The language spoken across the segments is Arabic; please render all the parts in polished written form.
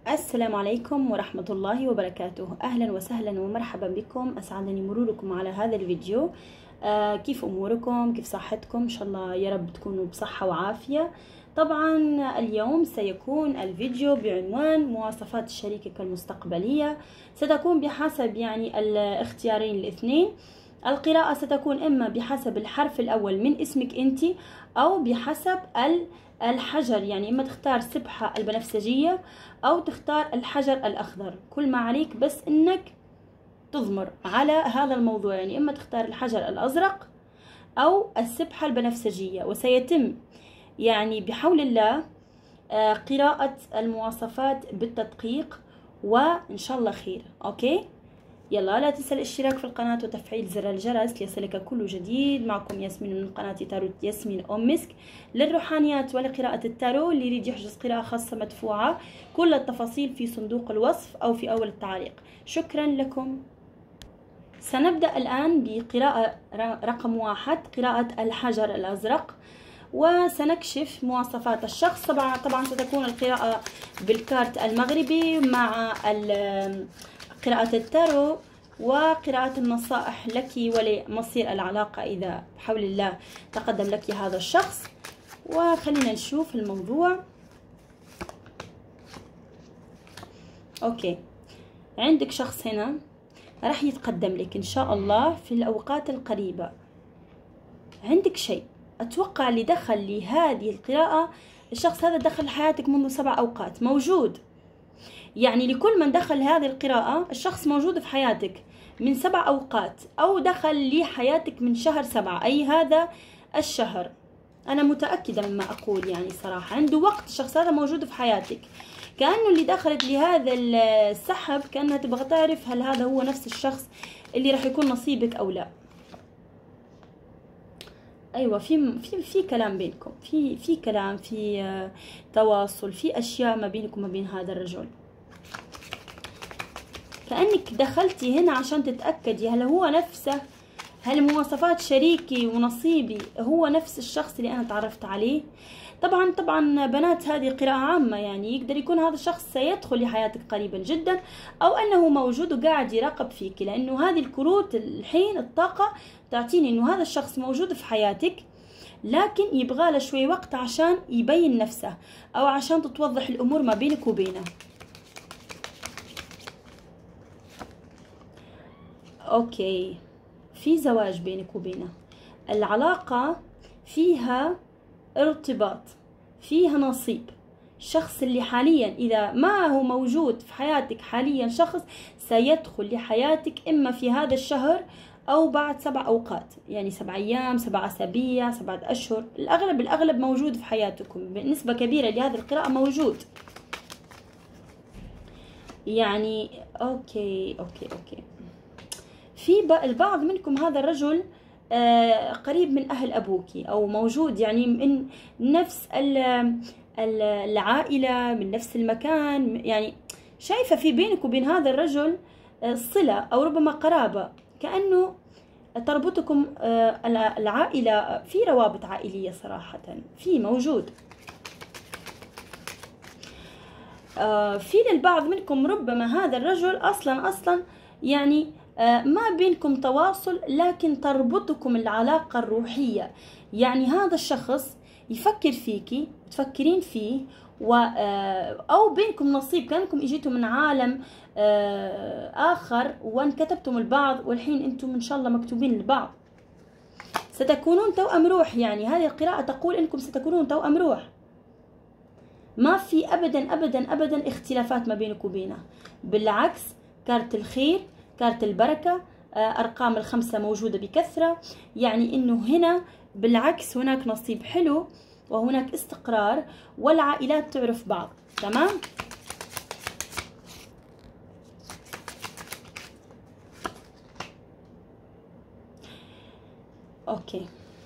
السلام عليكم ورحمة الله وبركاته. أهلا وسهلا ومرحبا بكم، أسعدني مروركم على هذا الفيديو. كيف أموركم؟ كيف صحتكم؟ إن شاء الله يا رب تكونوا بصحة وعافية. طبعا اليوم سيكون الفيديو بعنوان مواصفات شريكك المستقبلية. ستكون بحسب الاختيارين الاثنين. القراءة ستكون إما بحسب الحرف الأول من اسمك أنت أو بحسب الحجر، يعني إما تختار سبحة البنفسجية أو تختار الحجر الأخضر. كل ما عليك بس إنك تضمر على هذا الموضوع، يعني إما تختار الحجر الأزرق أو السبحة البنفسجية. وسيتم يعني بحول الله قراءة المواصفات بالتدقيق وإن شاء الله خير. أوكي، يلا لا تنسى الاشتراك في القناة وتفعيل زر الجرس ليصلك كل جديد. معكم ياسمين من قناة تارو ياسمين أم مسك للروحانيات ولقراءة التارو. اللي يريد يحجز قراءة خاصة مدفوعة، كل التفاصيل في صندوق الوصف أو في أول التعليق. شكرا لكم. سنبدأ الآن بقراءة رقم 1، قراءة الحجر الأزرق، وسنكشف مواصفات الشخص. طبعا ستكون القراءة بالكارت المغربي مع قراءة التارو وقراءة النصائح لك ولمصير العلاقة إذا بحول الله تقدم لك هذا الشخص. وخلينا نشوف الموضوع. أوكي، عندك شخص هنا راح يتقدم لك إن شاء الله في الأوقات القريبة. عندك شيء أتوقع اللي دخل لهذه القراءة، الشخص هذا دخل حياتك منذ 7 أوقات، موجود. يعني لكل من دخل هذه القراءة الشخص موجود في حياتك من 7 أوقات، أو دخل لحياتك من شهر 7، أي هذا الشهر. أنا متأكدة مما أقول، يعني صراحة عنده وقت الشخص هذا موجود في حياتك. كأنه اللي دخلت لهذا السحب كأنها تبغى تعرف هل هذا هو نفس الشخص اللي راح يكون نصيبك أو لا. ايوه، في كلام بينكم، في كلام، في تواصل، في اشياء ما بينك وما بين هذا الرجل. كأنك دخلتي هنا عشان تتأكدي هل هو نفسه، هل مواصفات شريكي ونصيبي هو نفس الشخص اللي انا تعرفت عليه. طبعا بنات، هذه قراءة عامة، يعني يقدر يكون هذا الشخص سيدخل لحياتك قريبا جدا، او انه موجود وقاعد يراقب فيك، لانه هذه الكروت الحين الطاقة تعطيني انه هذا الشخص موجود في حياتك، لكن يبغى له شوي وقت عشان يبين نفسه او عشان تتوضح الامور ما بينك وبينه. اوكي، في زواج بينك وبينه، العلاقة فيها ارتباط، فيها نصيب. الشخص اللي حاليا إذا ما هو موجود في حياتك حاليا، شخص سيدخل لحياتك إما في هذا الشهر أو بعد 7 أوقات، يعني 7 أيام، 7 أسابيع، 7 أشهر. الأغلب موجود في حياتكم بنسبة كبيرة لهذه القراءة موجود. يعني أوكي. في البعض منكم هذا الرجل قريب من أهل أبوكي، أو موجود يعني من نفس العائلة، من نفس المكان. يعني شايفة في بينك وبين هذا الرجل صلة أو ربما قرابة، كأنه تربطكم العائلة، في روابط عائلية صراحة في موجود. في للبعض منكم ربما هذا الرجل أصلا يعني ما بينكم تواصل، لكن تربطكم العلاقة الروحية. يعني هذا الشخص يفكر فيكي وتفكرين فيه، أو بينكم نصيب، كأنكم اجيتوا من عالم آخر وانكتبتم البعض، والحين انتم إن شاء الله مكتوبين للبعض. ستكونون توأم روح، يعني هذه القراءة تقول انكم ستكونون توأم روح. ما في أبدا اختلافات ما بينك وبينه، بالعكس، كارت الخير، كارت البركة، أرقام ال5 موجودة بكثرة. يعني إنه هنا بالعكس هناك نصيب حلو وهناك استقرار، والعائلات تعرف بعض. تمام. أوكي،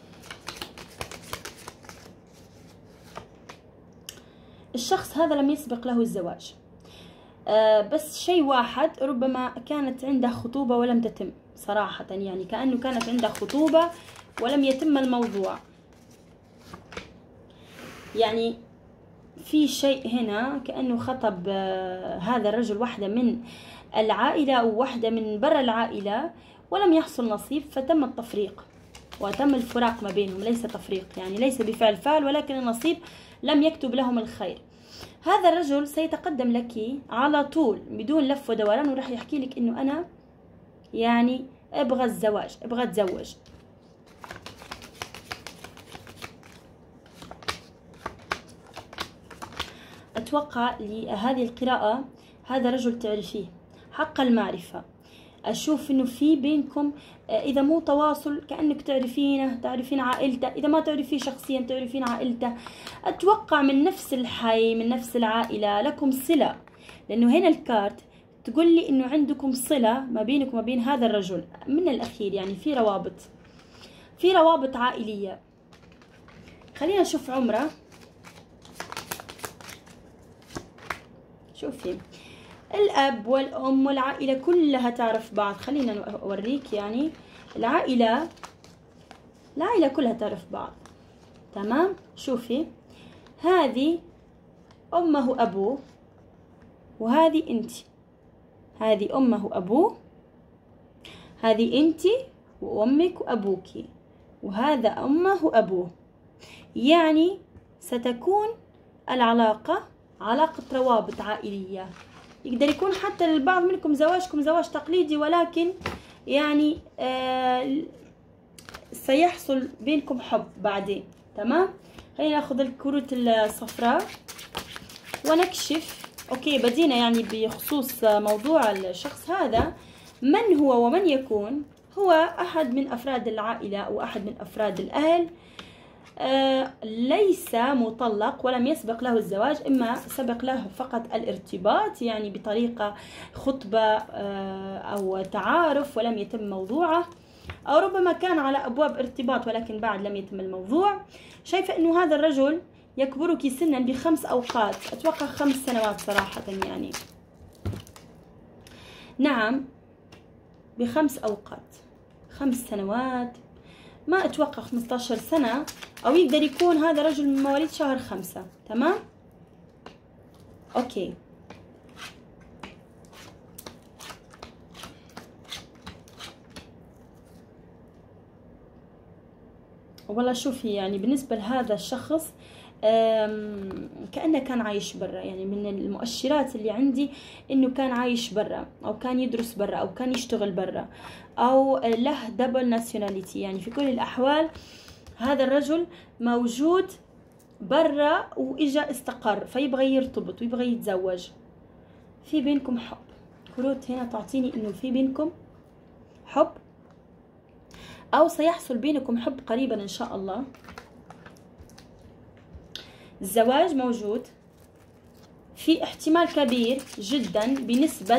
الشخص هذا لم يسبق له الزواج، بس شيء واحد، ربما كانت عنده خطوبة ولم تتم صراحة. يعني كأنه كانت عنده خطوبة ولم يتم الموضوع. يعني في شيء هنا كأنه خطب هذا الرجل واحدة من العائلة أو واحدة من برا العائلة ولم يحصل نصيب، فتم التفريق وتم الفراق ما بينهم. ليس تفريق يعني ليس بفعل فاعل، ولكن النصيب لم يكتب لهم الخير. هذا الرجل سيتقدم لك على طول بدون لف ودوران، وراح يحكي لك انه انا يعني ابغى الزواج، ابغى اتزوج. اتوقع لهذه القراءة هذا رجل تعرفيه حق المعرفة. اشوف انه في بينكم اذا مو تواصل كأنك تعرفينه، تعرفين عائلته، اذا ما تعرفيه شخصيا تعرفين عائلته. اتوقع من نفس الحي، من نفس العائلة، لكم صلة، لانه هنا الكارت تقول لي انه عندكم صلة ما بينك وما بين هذا الرجل من الاخير، يعني في روابط، في روابط عائلية. خلينا نشوف عمره. شوفي الأب والأم والعائلة كلها تعرف بعض. خلينا أوريك يعني العائلة كلها تعرف بعض. تمام. شوفي هذه أمه وأبوه، وهذه أنت. هذه أمه وأبوه، هذه أنت وأمك وأبوك، وهذا أمه وأبوه. يعني ستكون العلاقة علاقة روابط عائلية. يقدر يكون حتى للبعض منكم زواجكم زواج تقليدي، ولكن يعني سيحصل بينكم حب بعدين. تمام. خلينا ناخذ الكروت الصفراء ونكشف. اوكي بدينا يعني بخصوص موضوع الشخص هذا. من هو ومن يكون؟ هو احد من افراد العائلة او احد من افراد الاهل. ليس مطلق ولم يسبق له الزواج، إما سبق له فقط الارتباط يعني بطريقة خطبة أو تعارف ولم يتم موضوعه، أو ربما كان على أبواب ارتباط ولكن بعد لم يتم الموضوع. شايفة أنه هذا الرجل يكبرك سنا ب5 أوقات، أتوقع 5 سنوات صراحة يعني. نعم ب5 أوقات، 5 سنوات، ما اتوقع 15 سنة، او يقدر يكون هذا رجل من مواليد شهر 5. تمام. اوكي والله شوفي يعني بالنسبة لهذا الشخص كأنه كان عايش برا، يعني من المؤشرات اللي عندي انه كان عايش برا، او كان يدرس برا، او كان يشتغل برا، او له دبل ناسيوناليتي. يعني في كل الاحوال هذا الرجل موجود برا واجا استقر، فيبغى يرتبط ويبغى يتزوج. في بينكم حب. كروت هنا تعطيني انه في بينكم حب، او سيحصل بينكم حب قريبا ان شاء الله. الزواج موجود، في احتمال كبير جدا بنسبة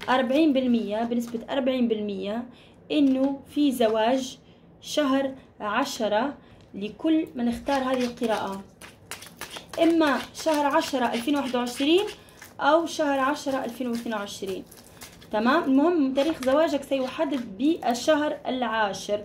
40% انه في زواج شهر 10 لكل من اختار هذه القراءة، اما شهر 10 2021 او شهر 10 2022. تمام. المهم تاريخ زواجك سيحدد بالشهر العاشر.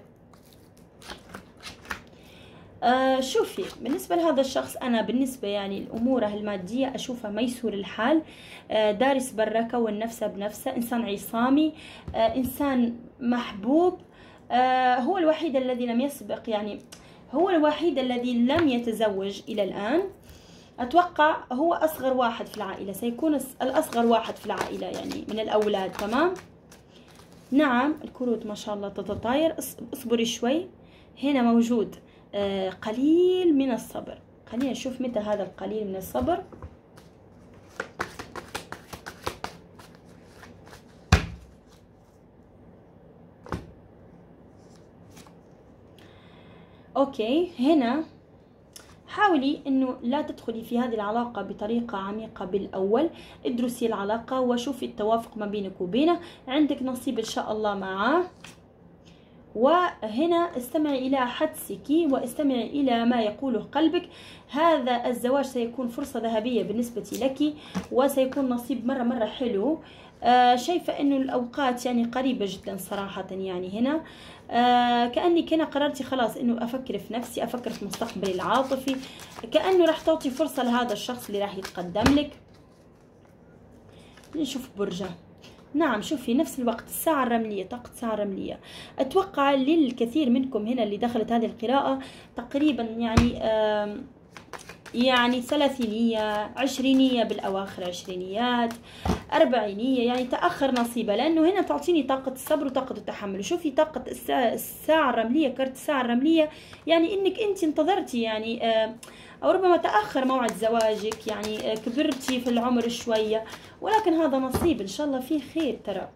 شوفي بالنسبة لهذا الشخص، أنا بالنسبة يعني الأمور المادية أشوفها ميسور الحال، دارس برا، كون نفسه بنفسه، إنسان عصامي، إنسان محبوب. هو الوحيد الذي لم يسبق، يعني هو الوحيد الذي لم يتزوج إلى الآن. أتوقع هو أصغر واحد في العائلة، سيكون الأصغر واحد في العائلة يعني من الأولاد. تمام. نعم الكروت ما شاء الله تتطاير. اصبري شوي. هنا موجود قليل من الصبر. خلينا نشوف متى هذا القليل من الصبر. اوكي هنا حاولي انه لا تدخلي في هذه العلاقة بطريقة عميقة بالاول، ادرسي العلاقة وشوفي التوافق ما بينك وبينه. عندك نصيب ان شاء الله معاه، وهنا استمعي إلى حدسك واستمعي إلى ما يقوله قلبك. هذا الزواج سيكون فرصة ذهبية بالنسبة لك، وسيكون نصيب مرة حلو. شايفة إنه الأوقات يعني قريبة جدا صراحة. يعني هنا كأنك هنا قررتي خلاص إنه أفكر في نفسي، أفكر في مستقبلي العاطفي، كأنه راح تعطي فرصة لهذا الشخص اللي راح يتقدم لك. نشوف برجة. نعم شوفي نفس الوقت الساعة الرملية، طاقة الساعة الرملية. أتوقع للكثير منكم هنا اللي دخلت هذه القراءة تقريبا يعني ثلاثينية، عشرينية بالأواخر، عشرينيات، أربعينية، يعني تأخر نصيبة، لأنه هنا تعطيني طاقة الصبر وطاقة التحمل. وشوفي طاقة الساعة الرملية، كرت الساعة الرملية، يعني إنك أنت انتظرتي يعني أو ربما تأخر موعد زواجك، يعني كبرتي في العمر شوية، ولكن هذا نصيب إن شاء الله فيه خير. ترى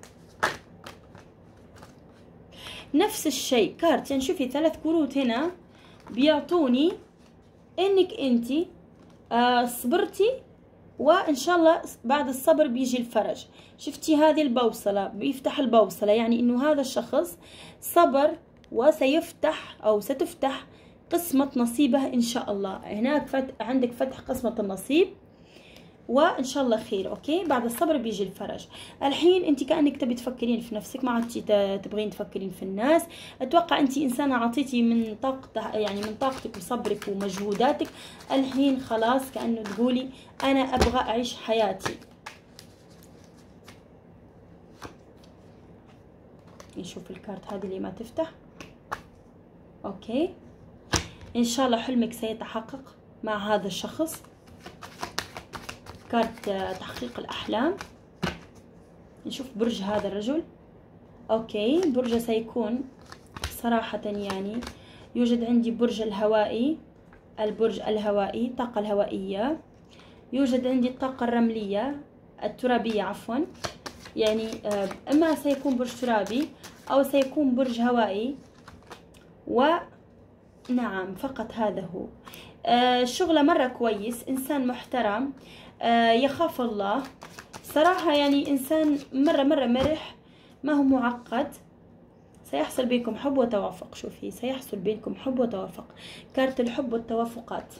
نفس الشيء كارت، يعني شوفي 3 كروت هنا بيعطوني انك انتي صبرتي، وان شاء الله بعد الصبر بيجي الفرج. شفتي هذه البوصلة، بيفتح البوصلة، يعني انه هذا الشخص صبر وسيفتح او ستفتح قسمة نصيبه ان شاء الله. هناك عندك فتح قسمة النصيب وان شاء الله خير. اوكي، بعد الصبر بيجي الفرج. الحين انت كانك تبي تفكرين في نفسك، ما عدتي تبغين تفكرين في الناس. اتوقع انت انسانه عطيتي من طاقتك، يعني من طاقتك وصبرك ومجهوداتك. الحين خلاص كانه تقولي انا ابغى اعيش حياتي. نشوف الكارت هذه اللي ما تفتح. اوكي، ان شاء الله حلمك سيتحقق مع هذا الشخص. كارت تحقيق الأحلام. نشوف برج هذا الرجل. أوكي، برج سيكون صراحة يعني يوجد عندي برج الهوائي، البرج الهوائي، طاقة الهوائية. يوجد عندي الطاقة الرملية، الترابية عفوا، يعني إما سيكون برج ترابي أو سيكون برج هوائي. ونعم فقط هذا هو. شغله مرة كويس، إنسان محترم، يخاف الله صراحة، يعني إنسان مرة مرح، ما هو معقد. سيحصل بينكم حب وتوافق. شوفي سيحصل بينكم حب وتوافق، كارت الحب والتوافقات.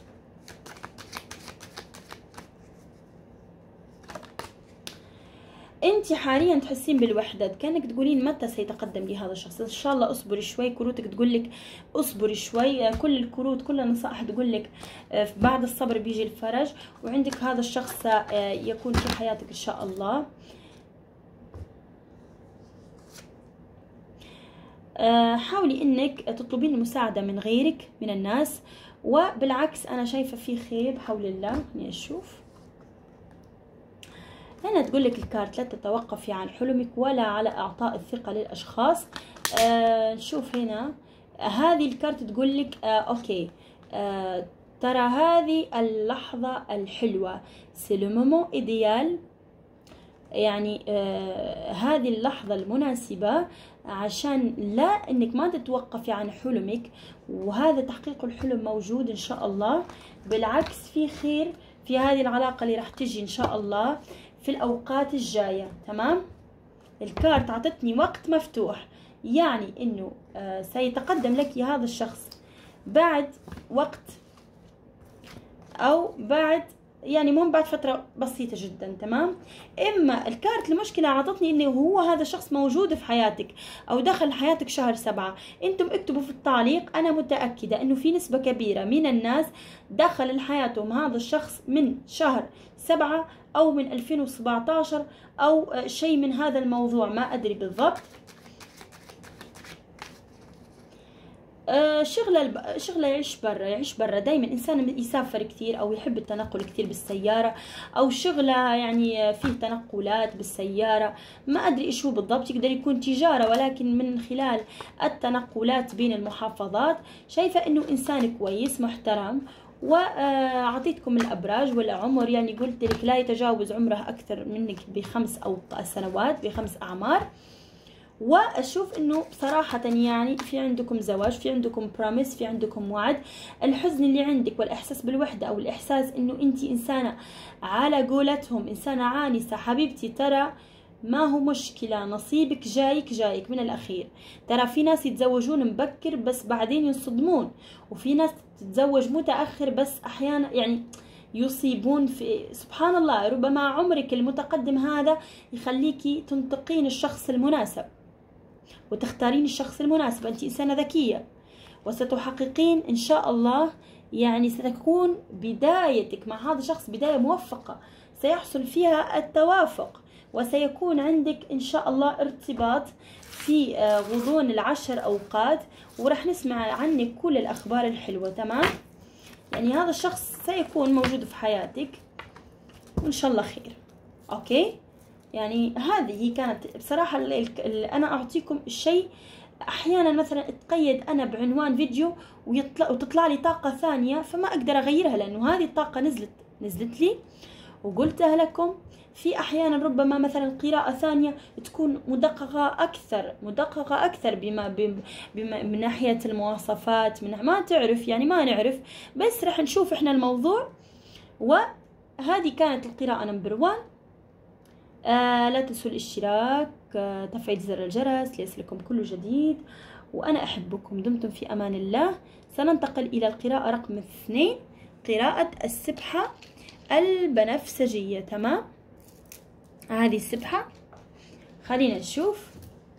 انت حاليا تحسين بالوحده، كانك تقولين متى سيتقدم لي هذا الشخص. ان شاء الله اصبري شوي، كروتك تقول لك اصبري شوي، كل الكروت كل النصائح تقول لك بعد الصبر بيجي الفرج، وعندك هذا الشخص يكون في حياتك ان شاء الله. حاولي انك تطلبين المساعده من غيرك من الناس، وبالعكس انا شايفه في خير بحول الله. خليني اشوف. هنا تقول لك الكارت لا تتوقفي عن حلمك ولا على اعطاء الثقه للاشخاص. نشوف هنا هذه الكارت تقول لك اوكي، ترى هذه اللحظه الحلوه، سي لو مومون ايديال، يعني هذه اللحظه المناسبه عشان لا انك ما تتوقفي عن حلمك، وهذا تحقيق الحلم موجود ان شاء الله. بالعكس في خير في هذه العلاقه اللي راح تجي ان شاء الله في الأوقات الجاية. تمام، الكارت عطتني وقت مفتوح، يعني إنه سيتقدم لك هذا الشخص بعد وقت، أو بعد يعني مو بعد فترة بسيطة جدا. تمام، إما الكارت المشكلة عطتني إنه هو هذا الشخص موجود في حياتك أو دخل حياتك شهر 7. أنتم اكتبوا في التعليق أنا متأكدة إنه في نسبة كبيرة من الناس دخل لحياتهم هذا الشخص من شهر 7 أو من 2017 أو شيء من هذا الموضوع، ما أدري بالضبط. شغله يعيش برا دايما، انسان يسافر كثير او يحب التنقل كثير بالسياره، او شغله يعني فيه تنقلات بالسياره، ما ادري ايش هو بالضبط. يقدر يكون تجاره ولكن من خلال التنقلات بين المحافظات. شايفه انه انسان كويس محترم، وعطيتكم الابراج والعمر، يعني قلت لك لا يتجاوز عمره اكثر منك ب5 أو سنوات، ب5 اعمار. واشوف انه بصراحة يعني في عندكم زواج، في عندكم براميس، في عندكم وعد. الحزن اللي عندك والاحساس بالوحدة او الاحساس انه انت انسانة على قولتهم انسانة عانسة حبيبتي، ترى ما هو مشكلة، نصيبك جايك من الأخير. ترى في ناس يتزوجون مبكر بس بعدين ينصدمون، وفي ناس تتزوج متأخر بس أحيانا يعني يصيبون في سبحان الله. ربما عمرك المتقدم هذا يخليكي تنتقين الشخص المناسب وتختارين الشخص المناسب. أنت إنسانة ذكية وستحققين إن شاء الله، يعني ستكون بدايتك مع هذا الشخص بداية موفقة، سيحصل فيها التوافق، وسيكون عندك إن شاء الله ارتباط في غضون ال10 أوقات، ورح نسمع عنك كل الأخبار الحلوة. تمام؟ يعني هذا الشخص سيكون موجود في حياتك وإن شاء الله خير. أوكي؟ يعني هذه كانت بصراحة أنا أعطيكم الشيء. أحيانا مثلا اتقيد أنا بعنوان فيديو وتطلع لي طاقة ثانية، فما أقدر أغيرها لأنه هذه الطاقة نزلت لي وقلتها لكم. في أحيانا ربما مثلا قراءة ثانية تكون مدققة أكثر من ناحية المواصفات، من ما تعرف يعني ما نعرف، بس رح نشوف إحنا الموضوع. وهذه كانت القراءة نمبر 1. لا تنسوا الاشتراك، تفعيل زر الجرس ليصلكم كل جديد، وأنا أحبكم. دمتم في أمان الله. سننتقل إلى القراءة رقم 2، قراءة السبحة البنفسجية. تمام؟ هذه السبحة، خلينا نشوف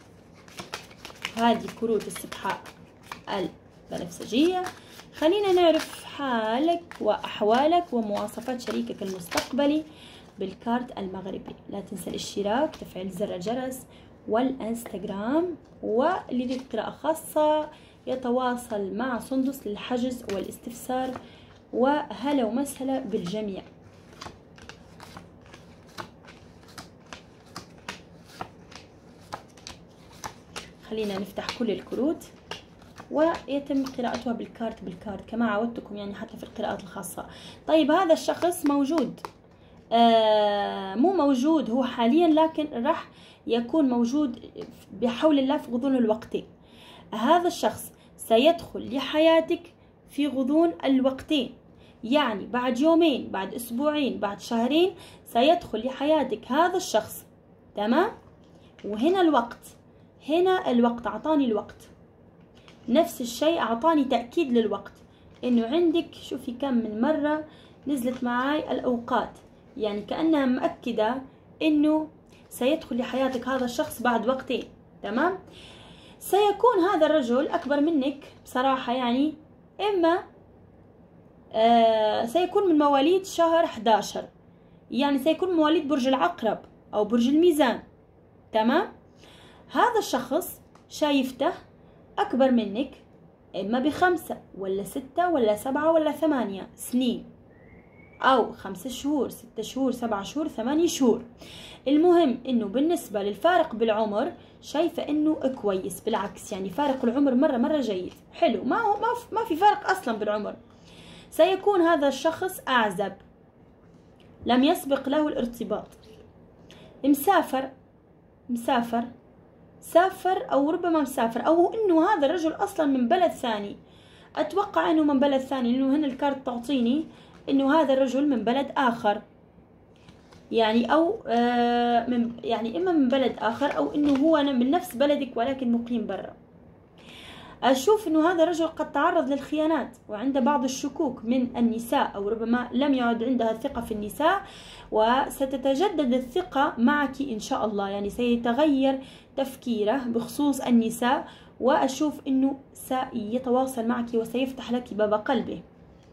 هذه كروت السبحة البنفسجية. خلينا نعرف حالك وأحوالك ومواصفات شريكك المستقبلي بالكارت المغربي. لا تنسى الاشتراك، تفعيل زر الجرس، والانستغرام. واللي يريد قراءة خاصة يتواصل مع سندس للحجز والاستفسار. وهلا ومسهلا بالجميع. خلينا نفتح كل الكروت ويتم قراءتها بالكارت كما عودتكم يعني حتى في القراءات الخاصة. طيب هذا الشخص موجود، مو موجود هو حاليا، لكن راح يكون موجود بحول الله في غضون الوقتين. هذا الشخص سيدخل لحياتك في غضون الوقتين، يعني بعد يومين، بعد أسبوعين، بعد شهرين سيدخل لحياتك هذا الشخص. تمام؟ وهنا الوقت أعطاني الوقت، نفس الشيء أعطاني تأكيد للوقت، إنه عندك شوفي كم من مرة نزلت معاي الأوقات، يعني كأنها مؤكدة إنه سيدخل لحياتك هذا الشخص بعد وقتين. تمام؟ سيكون هذا الرجل أكبر منك بصراحة، يعني إما سيكون من مواليد شهر 11، يعني سيكون مواليد برج العقرب أو برج الميزان. تمام؟ هذا الشخص شايفته أكبر منك إما ب5 ولا 6 ولا 7 ولا 8 سنين، أو 5 شهور 6 شهور 7 شهور 8 شهور. المهم إنه بالنسبة للفارق بالعمر شايفة إنه كويس، بالعكس يعني فارق العمر مرة جيد حلو، ما في فارق أصلا بالعمر. سيكون هذا الشخص أعزب، لم يسبق له الارتباط، سافر أو ربما مسافر، أو إنه هذا الرجل أصلا من بلد ثاني. أتوقع إنه من بلد ثاني، لأنه هنا الكارت تعطيني إنه هذا الرجل من بلد آخر، يعني أو يعني إما من بلد آخر أو إنه هو من نفس بلدك ولكن مقيم برا. أشوف إنه هذا الرجل قد تعرض للخيانات وعنده بعض الشكوك من النساء، أو ربما لم يعد عندها الثقة في النساء، وستتجدد الثقة معك إن شاء الله، يعني سيتغير تفكيره بخصوص النساء، وأشوف إنه سيتواصل معك وسيفتح لك باب قلبه.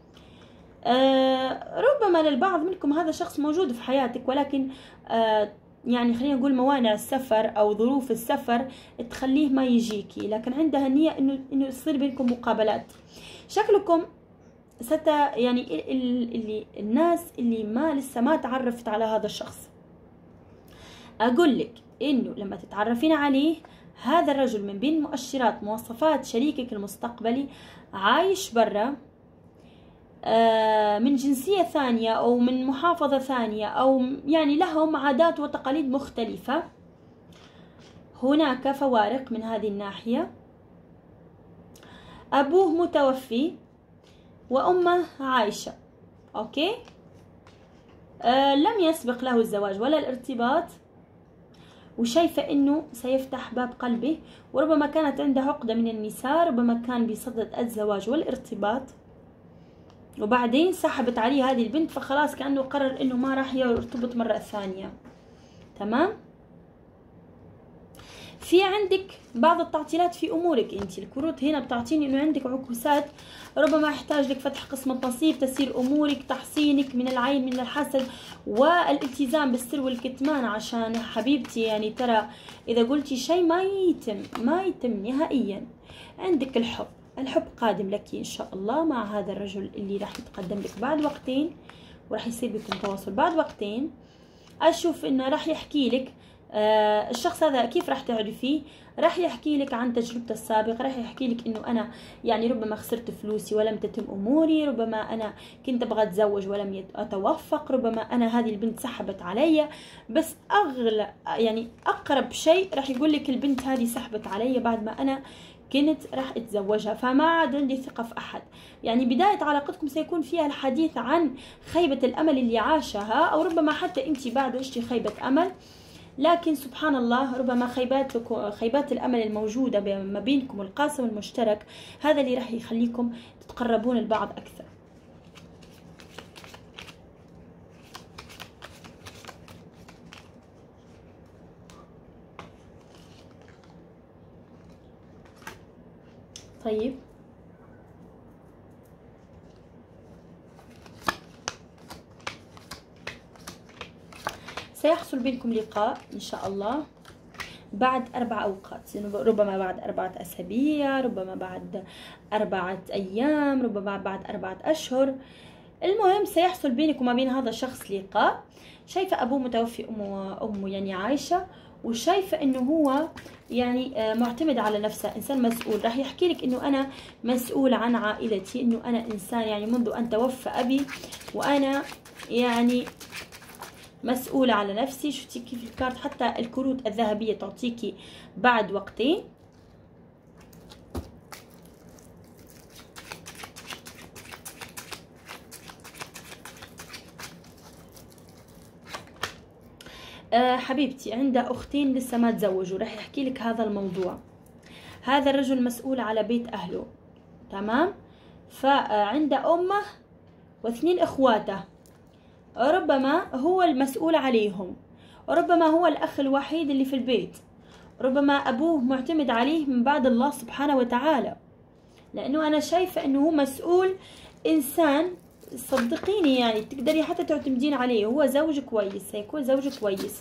ربما للبعض منكم هذا الشخص موجود في حياتك، ولكن يعني خلينا نقول موانع السفر أو ظروف السفر تخليه ما يجيكي، لكن عندها النية إنه يصير بينكم مقابلات. شكلكم يعني الناس اللي لسه ما تعرفت على هذا الشخص، أقول لك إنه لما تتعرفين عليه، هذا الرجل من بين مواصفات شريكك المستقبلي عايش برا، من جنسية ثانية أو من محافظة ثانية، أو يعني لهم عادات وتقاليد مختلفة. هناك فوارق من هذه الناحية. أبوه متوفي وأمه عايشة. أوكي؟ لم يسبق له الزواج ولا الارتباط، وشايفة انه سيفتح باب قلبه، وربما كانت عنده عقدة من النساء، ربما كان بصدد الزواج والارتباط، وبعدين سحبت عليه هذه البنت، فخلاص كأنه قرر انه ما راح يرتبط مرة ثانية. تمام. في عندك بعض التعطيلات في امورك انت، الكروت هنا بتعطيني انه عندك عكوسات، ربما يحتاج لك فتح قسم النصيب، تسير امورك، تحصينك من العين من الحسد، والالتزام بالسر والكتمان، عشان حبيبتي يعني ترى اذا قلتي شيء ما يتم نهائيا. عندك الحب قادم لك ان شاء الله مع هذا الرجل اللي راح يتقدم لك بعد وقتين، وراح يصير بكم تواصل بعد وقتين. اشوف انه راح يحكي لك الشخص هذا كيف راح تعرفيه، راح يحكي لك عن تجربته السابقة، راح يحكي لك انه انا يعني ربما خسرت فلوسي ولم تتم اموري، ربما انا كنت ابغى اتزوج ولم اتوفق، ربما انا هذه البنت سحبت علي. بس اغلى يعني اقرب شيء راح يقول لك البنت هذه سحبت علي بعد ما انا كنت راح اتزوجها، فما عاد عندي ثقة في احد. يعني بداية علاقتكم سيكون فيها الحديث عن خيبة الامل اللي عاشها، او ربما حتى انت بعد عشتي خيبة امل، لكن سبحان الله ربما خيبات الأمل الموجودة ما بينكم القاسم المشترك هذا اللي راح يخليكم تتقربون البعض أكثر. طيب سيحصل بينكم لقاء إن شاء الله بعد 4 أوقات، ربما بعد 4 أسابيع، ربما بعد 4 أيام، ربما بعد 4 أشهر. المهم سيحصل بينك وما بين هذا الشخص لقاء. شايفة أبوه متوفي، أمه يعني عايشة، وشايفة إنه هو يعني معتمد على نفسه، إنسان مسؤول. راح يحكي لك إنه أنا مسؤول عن عائلتي، إنه أنا إنسان يعني منذ أن توفى أبي وأنا يعني مسؤولة على نفسي. شفتي كيف الكارت، حتى الكروت الذهبية تعطيكي بعد وقتين. حبيبتي عنده أختين لسه ما تزوجوا، راح يحكي لك هذا الموضوع. هذا الرجل مسؤول على بيت أهله، تمام؟ فعنده أمه و2 إخواته، ربما هو المسؤول عليهم، ربما هو الأخ الوحيد اللي في البيت، ربما أبوه معتمد عليه من بعد الله سبحانه وتعالى، لأنه أنا شايفة أنه هو مسؤول، إنسان صدقيني يعني تقدري حتى تعتمدين عليه. هو زوج كويس، سيكون زوج كويس.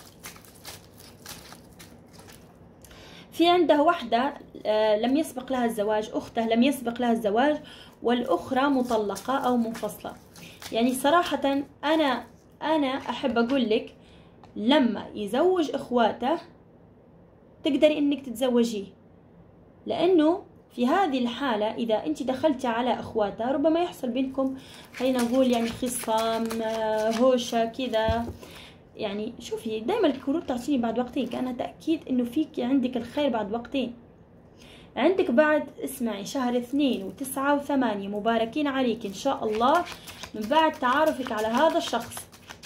في عنده واحدة لم يسبق لها الزواج، أخته لم يسبق لها الزواج، والأخرى مطلقة أو منفصلة. يعني صراحة أنا أحب أقول لك لما يزوج إخواته تقدري إنك تتزوجيه، لأنه في هذه الحالة إذا أنت دخلتي على إخواته ربما يحصل بينكم خلينا نقول يعني خصام، هوشة كذا. يعني شوفي دايما الكروت تعطيني بعد وقتين، كأنها تأكيد إنه فيك عندك الخير بعد وقتين. عندك بعد اسمعي شهر 2 و9 و8 مباركين عليك إن شاء الله من بعد تعارفك على هذا الشخص.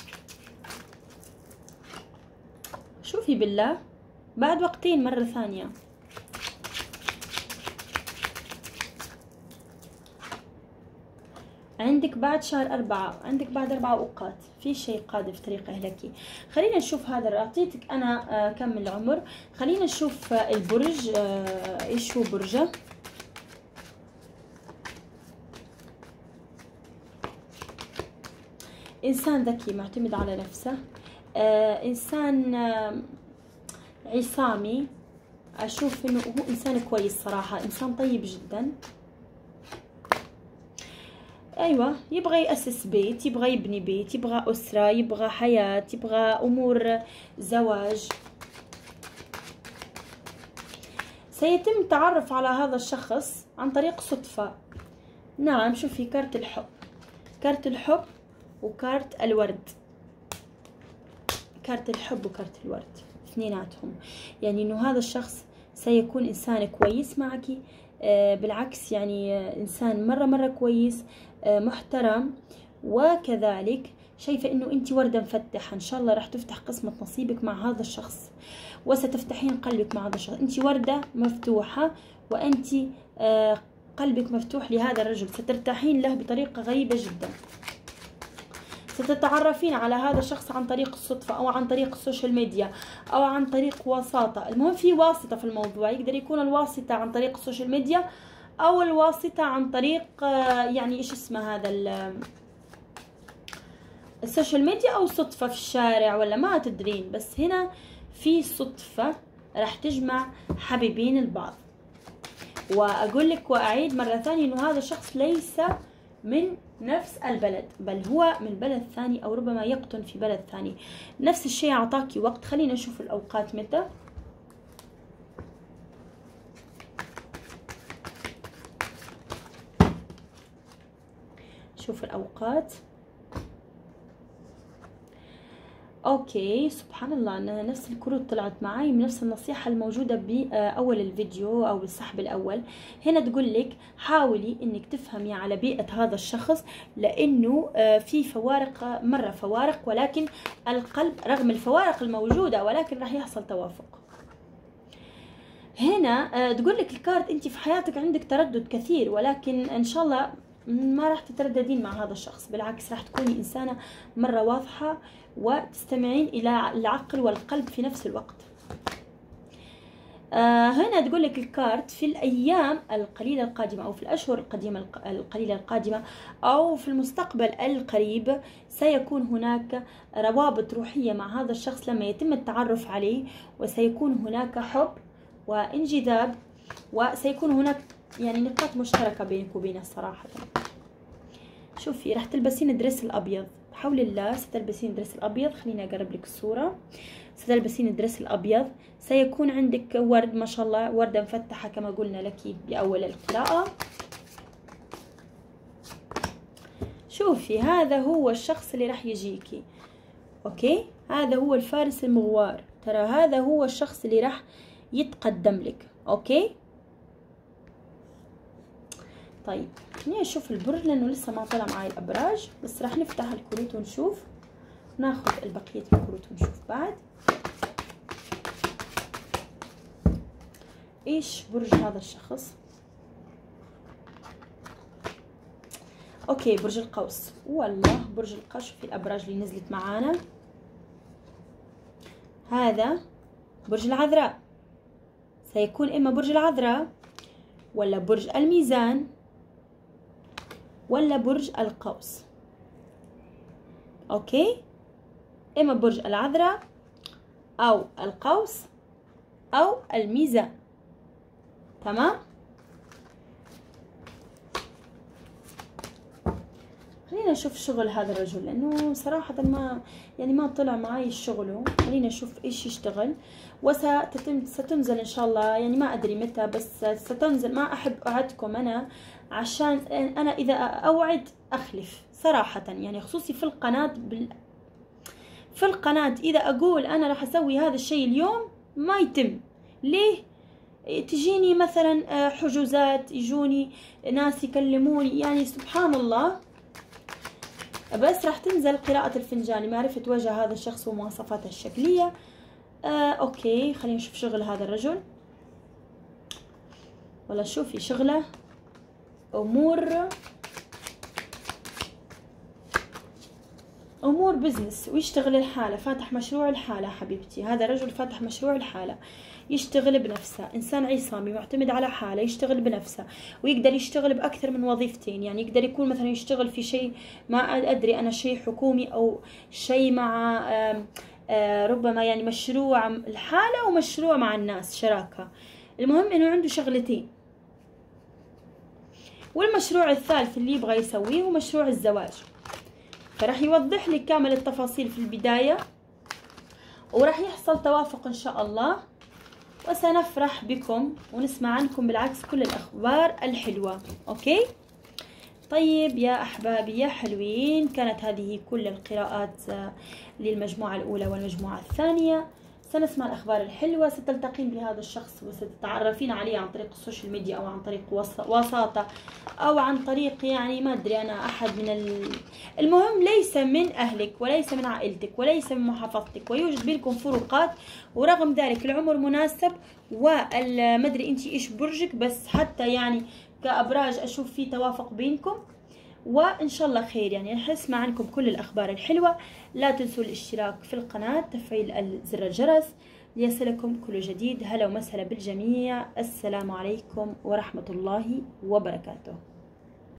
شوفي بالله بعد وقتين مرة ثانية. عندك بعد شهر 4، عندك بعد 4 أوقات في شيء قادم في طريقه لك. خلينا نشوف هذا، أعطيتك أنا كم العمر. خلينا نشوف البرج، إيش هو برجه. إنسان ذكي معتمد على نفسه، إنسان عصامي. أشوف إنه هو إنسان كويس صراحة، إنسان طيب جدا. أيوة يبغى يأسس بيت، يبغى يبني بيت، يبغى أسرة، يبغى حياة، يبغى أمور زواج. سيتم التعرف على هذا الشخص عن طريق صدفة. نعم شوفي كارت الحب، كارت الحب وكارت الورد، كارت الحب وكارت الورد اثنيناتهم. يعني انه هذا الشخص سيكون انسان كويس معك، بالعكس يعني انسان مرة كويس، محترم. وكذلك شايفة انه انت وردة مفتحة، ان شاء الله راح تفتح قسمة نصيبك مع هذا الشخص، وستفتحين قلبك مع هذا الشخص. انت وردة مفتوحة، وانت قلبك مفتوح لهذا الرجل، سترتاحين له بطريقة غريبة جدا. ستتعرفين على هذا الشخص عن طريق الصدفة أو عن طريق السوشيال ميديا أو عن طريق وساطة. المهم في واسطة في الموضوع، يقدر يكون الواسطة عن طريق السوشيال ميديا أو الواسطة عن طريق يعني إيش اسمه هذا السوشيال ميديا، أو صدفة في الشارع ولا ما تدرين. بس هنا في صدفة راح تجمع حبيبين البعض. وأقول لك وأعيد مرة ثانية إنه هذا الشخص ليس من نفس البلد، بل هو من بلد ثاني أو ربما يقطن في بلد ثاني. نفس الشيء أعطاكي وقت. خلينا نشوف الأوقات متى. شوف الأوقات. اوكي، سبحان الله، أنا نفس الكروت طلعت معي من نفس النصيحة الموجودة بأول الفيديو أو بالسحب الأول. هنا تقول لك حاولي إنك تفهمي على بيئة هذا الشخص، لأنه في فوارق، مرة فوارق، ولكن القلب رغم الفوارق الموجودة ولكن راح يحصل توافق. هنا تقول لك الكارت أنت في حياتك عندك تردد كثير، ولكن إن شاء الله ما راح تترددين مع هذا الشخص، بالعكس راح تكوني إنسانة مرة واضحة وتستمعين إلى العقل والقلب في نفس الوقت. هنا تقول لك الكارت في الأيام القليلة القادمة أو في الأشهر القليلة القادمة أو في المستقبل القريب سيكون هناك روابط روحية مع هذا الشخص لما يتم التعرف عليه، وسيكون هناك حب وانجذاب، وسيكون هناك يعني نقاط مشتركة بينك وبينه صراحة. شوفي راح تلبسين الدرس الأبيض بحول الله، ستلبسين الدرس الأبيض. خليني أقرب لك الصورة. ستلبسين الدرس الأبيض، سيكون عندك ورد ما شاء الله، وردة مفتحة كما قلنا لك بأول القراءة. شوفي هذا هو الشخص اللي راح يجيكي، أوكي؟ هذا هو الفارس المغوار، ترى هذا هو الشخص اللي راح يتقدم لك، أوكي؟ طيب خليني اشوف البرج لانه لسه ما طلع معي الابراج، بس راح نفتح الكروت ونشوف، ناخذ البقيه الكروت ونشوف بعد ايش برج هذا الشخص. اوكي برج القوس، والله برج القوس. شوفي الابراج اللي نزلت معانا. هذا برج العذراء، سيكون اما برج العذراء ولا برج الميزان ولا برج القوس، اوكي؟ اما برج العذراء او القوس او الميزان، تمام؟ خلينا نشوف شغل هذا الرجل، لانه صراحة ما طلع معي شغله. خلينا نشوف ايش يشتغل، ستنزل ان شاء الله، يعني ما ادري متى، بس ستنزل. ما احب اعدكم انا، عشان انا اذا اوعد اخلف صراحة، يعني خصوصي في القناة في القناة اذا اقول انا راح اسوي هذا الشيء اليوم ما يتم. ليه؟ تجيني مثلا حجوزات، يجوني ناس يكلموني، يعني سبحان الله. بس راح تنزل قراءة الفنجان لمعرفة وجه هذا الشخص ومواصفاته الشكلية. اوكي خلينا نشوف شغل هذا الرجل. والله شوفي شغله امور بزنس، ويشتغل الحالة، فاتح مشروع الحالة حبيبتي. هذا رجل فاتح مشروع الحالة، يشتغل بنفسه، انسان عصامي معتمد على حاله، يشتغل بنفسه ويقدر يشتغل باكثر من وظيفتين. يعني يقدر يكون مثلا يشتغل في شيء ما ادري انا، شيء حكومي او شيء مع ربما يعني مشروع الحالة ومشروع مع الناس شراكة. المهم انه عنده شغلتين. والمشروع الثالث اللي يبغى يسويه هو مشروع الزواج، فراح يوضح لك كامل التفاصيل في البداية، وراح يحصل توافق ان شاء الله، وسنفرح بكم ونسمع عنكم بالعكس كل الأخبار الحلوة. أوكي؟ طيب يا أحبابي يا حلوين، كانت هذه كل القراءات للمجموعة الأولى والمجموعة الثانية. سنسمع الأخبار الحلوة، ستلتقين بهذا الشخص وستتعرفين عليه عن طريق السوشيال ميديا أو عن طريق وساطة أو عن طريق يعني ما أدري أنا أحد من المهم ليس من أهلك وليس من عائلتك وليس من محافظتك، ويوجد بينكم فروقات، ورغم ذلك العمر مناسب ما أدري أنت إيش برجك، بس حتى يعني كأبراج أشوف في توافق بينكم، وإن شاء الله خير. يعني رح نسمع عنكم كل الأخبار الحلوة. لا تنسوا الاشتراك في القناة، تفعيل زر الجرس ليصلكم كل جديد. هلا ومسهلا بالجميع، السلام عليكم ورحمة الله وبركاته.